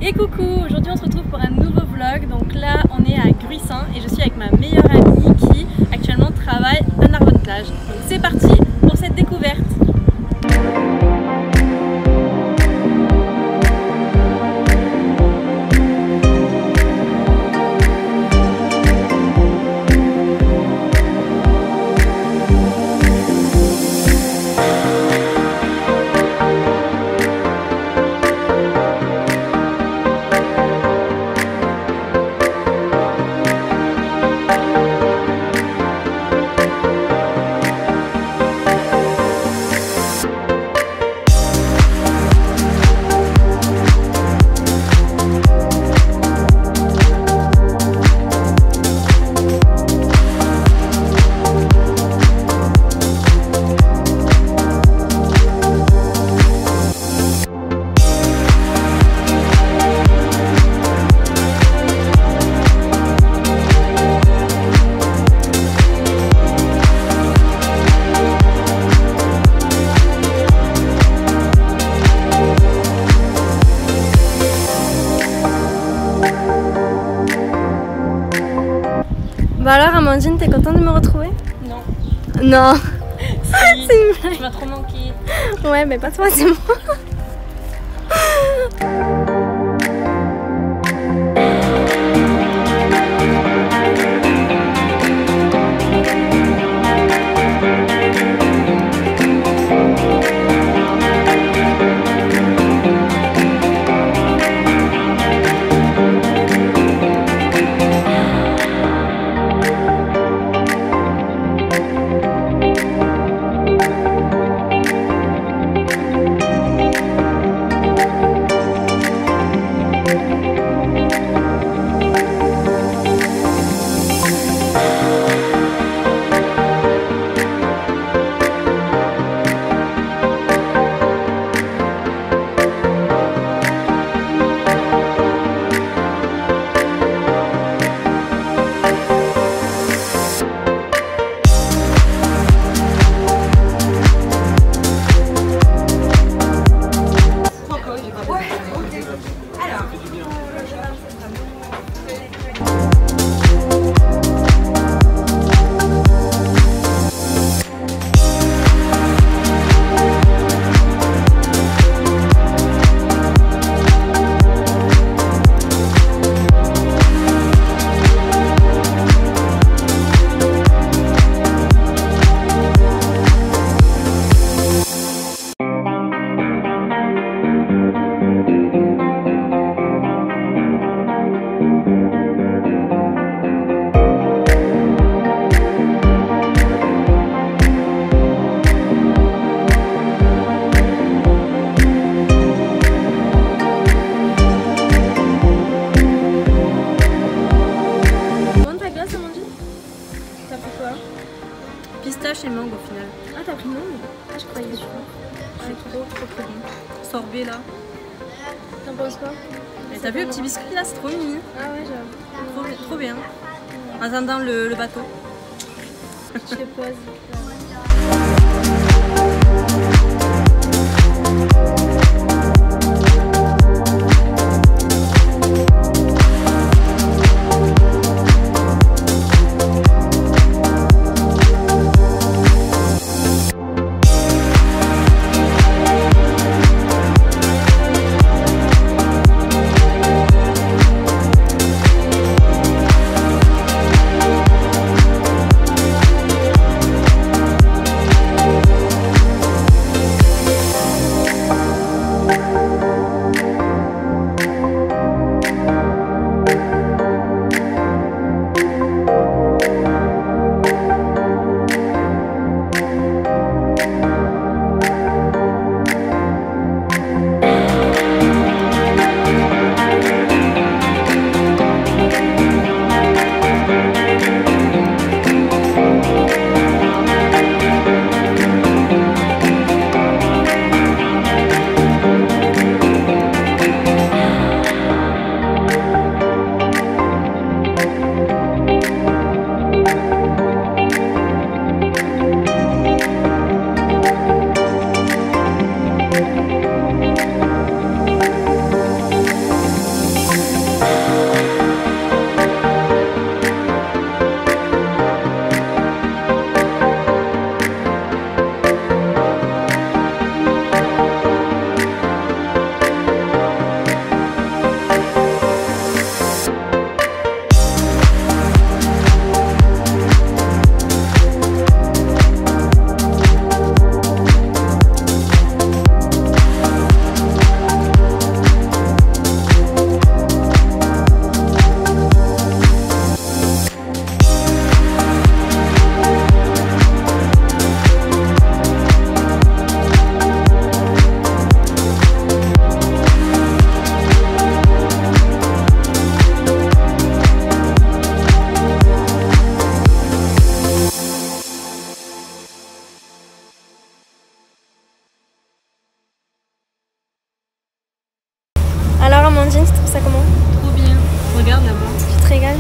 Et coucou, aujourd'hui on se retrouve pour un nouveau vlog. Donc là on est à Gruissan et je suis avec ma meilleure amie qui actuellement travaille à Narbonne-Plage. Donc c'est parti pour cette découverte. Bah alors Amandine, t'es contente de me retrouver? Non. Non. Si, C'est une blague. tu m'as trop manqué. Ouais, mais pas toi, c'est moi. Pistache et mangue au final. Ah, t'as pris mangue? Ah, je croyais celui-là. C'est trop bon. Sorbet là. T'en penses quoi? Et t'as vu le petit biscuit là, c'est trop mignon. Ah ouais, j'avoue. Trop bien. En attendant le bateau. Je te pose. Sinon, tu trouves ça comment? Trop bien. Regarde là-bas. Tu te régales?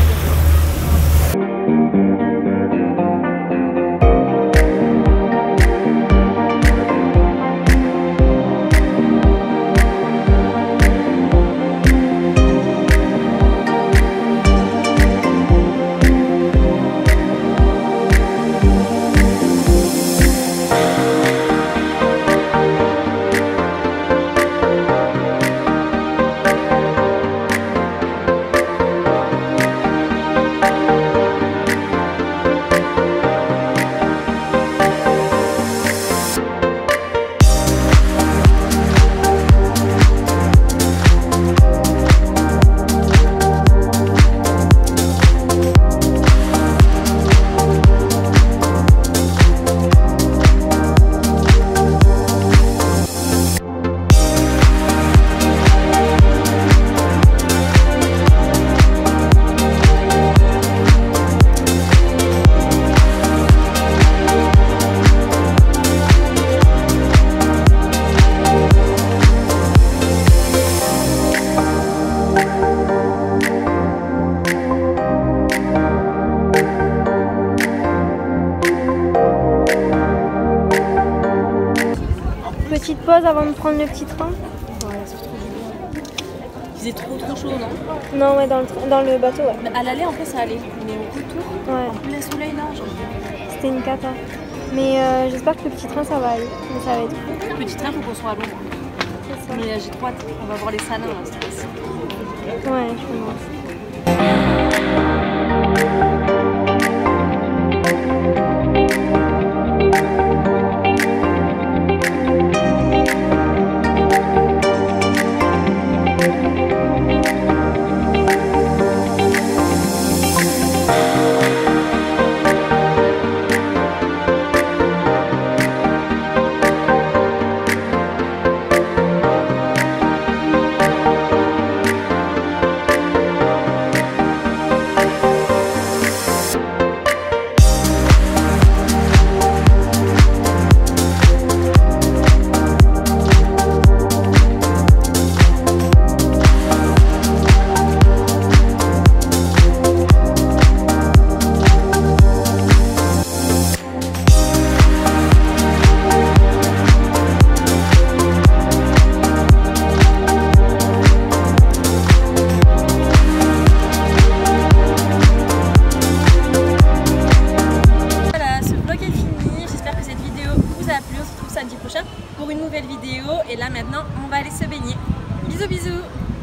Petite pause avant de prendre le petit train. Ouais, c'est trop joli. Il faisait trop chaud, non? Non, ouais, dans le bateau, ouais. Mais à l'aller, en fait, ça allait. Mais au retour, Ouais. en plein soleil, là, genre. C'était une cata. Mais j'espère que le petit train, ça va aller. Mais ça va être cool. Le petit train, faut qu'on soit à Londres. C'est ça. Mais j'ai trop hâte. On va voir les salins, là, cette fois-ci. Ouais, je pense. Samedi prochain pour une nouvelle vidéo et là maintenant on va aller se baigner. Bisous bisous.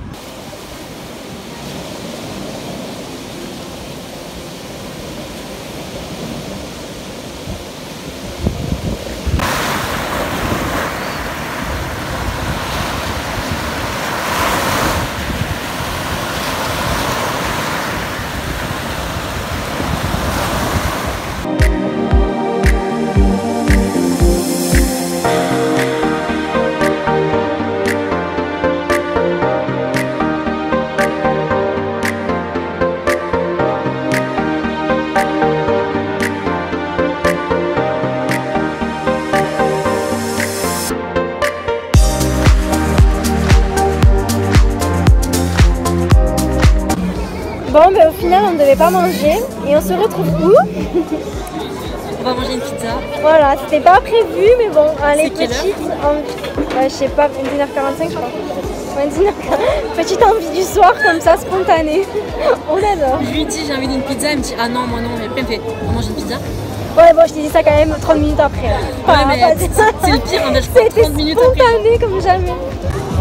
Bon, mais au final, on ne devait pas manger. Et on se retrouve où? On va manger une pizza. Voilà, c'était pas prévu, mais bon, allez, C'est quelle petite. Je sais pas, 21h45, je crois. Ouais, 19h40. Petite envie du soir, comme ça, spontanée. On adore. Je lui dis j'ai envie d'une pizza, elle me dit ah non, moi non, mais après elle me fait on mange une pizza. Ouais, bon, je t'ai dit ça quand même 30 minutes après. Ouais, mais c'est le pire, on a 30 minutes après. C'était spontané comme jamais.